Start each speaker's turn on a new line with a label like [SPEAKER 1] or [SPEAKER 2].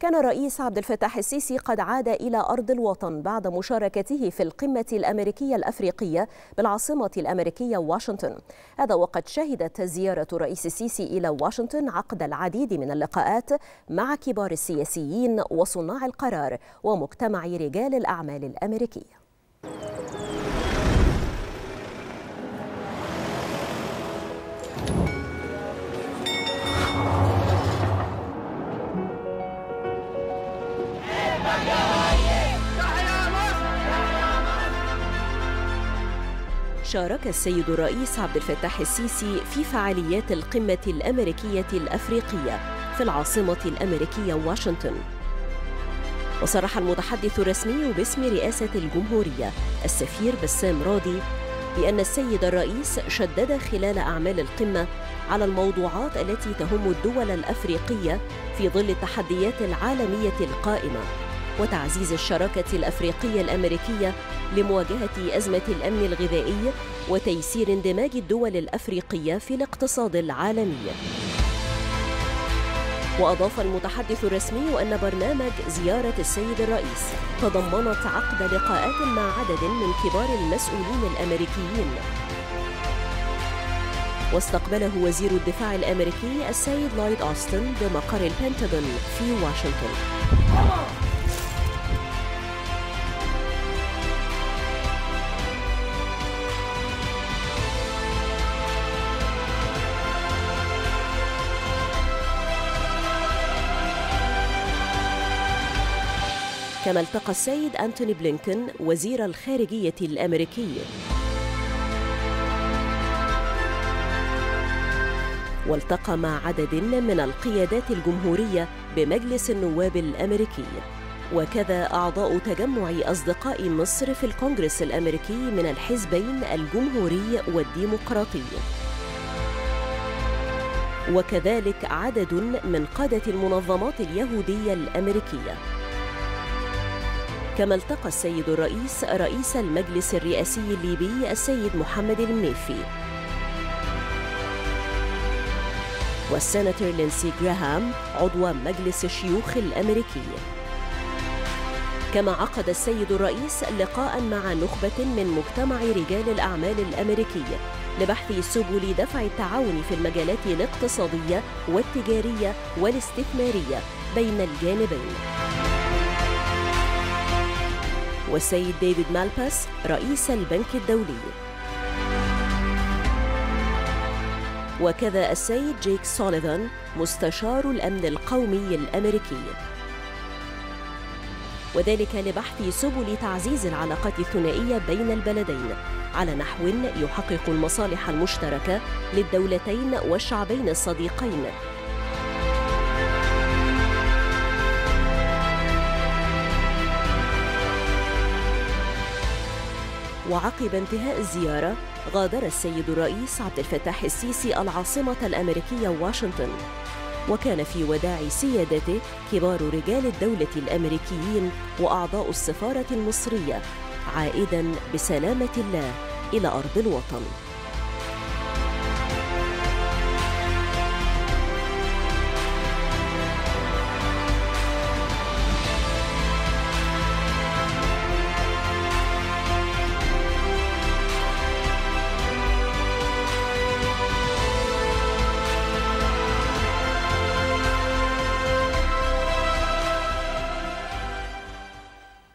[SPEAKER 1] كان الرئيس عبد الفتاح السيسي قد عاد إلى أرض الوطن بعد مشاركته في القمة الأمريكية الأفريقية بالعاصمة الأمريكية واشنطن. هذا وقد شهدت زيارة الرئيس السيسي إلى واشنطن عقد العديد من اللقاءات مع كبار السياسيين وصناع القرار ومجتمع رجال الأعمال الأمريكية. شارك السيد الرئيس عبد الفتاح السيسي في فعاليات القمة الأمريكية الأفريقية في العاصمة الأمريكية واشنطن. وصرح المتحدث الرسمي باسم رئاسة الجمهورية السفير بسام راضي بأن السيد الرئيس شدد خلال أعمال القمة على الموضوعات التي تهم الدول الأفريقية في ظل التحديات العالمية القائمة، وتعزيز الشراكة الأفريقية الأمريكية لمواجهة أزمة الأمن الغذائي وتيسير اندماج الدول الأفريقية في الاقتصاد العالمي. وأضاف المتحدث الرسمي أن برنامج زيارة السيد الرئيس تضمنت عقد لقاءات مع عدد من كبار المسؤولين الأمريكيين. واستقبله وزير الدفاع الأمريكي السيد لويد أوستن بمقر البنتاغون في واشنطن. كما التقى السيد أنتوني بلينكن وزير الخارجية الأمريكي، والتقى مع عدد من القيادات الجمهورية بمجلس النواب الأمريكي، وكذا أعضاء تجمع أصدقاء مصر في الكونغرس الأمريكي من الحزبين الجمهوري والديمقراطي، وكذلك عدد من قادة المنظمات اليهودية الأمريكية. كما التقى السيد الرئيس رئيس المجلس الرئاسي الليبي السيد محمد المنيفي والسيناتور لينسي جراهام عضو مجلس الشيوخ الأمريكي. كما عقد السيد الرئيس لقاء مع نخبة من مجتمع رجال الأعمال الأمريكي لبحث سبل دفع التعاون في المجالات الاقتصادية والتجارية والاستثمارية بين الجانبين. والسيد ديفيد مالباس رئيس البنك الدولي، وكذا السيد جيك سوليفان مستشار الأمن القومي الأمريكي، وذلك لبحث سبل تعزيز العلاقات الثنائية بين البلدين على نحو يحقق المصالح المشتركة للدولتين والشعبين الصديقين. وعقب انتهاء الزيارة غادر السيد الرئيس عبد الفتاح السيسي العاصمة الأمريكية واشنطن، وكان في وداع سيادته كبار رجال الدولة الأمريكيين وأعضاء السفارة المصرية، عائداً بسلامة الله إلى أرض الوطن.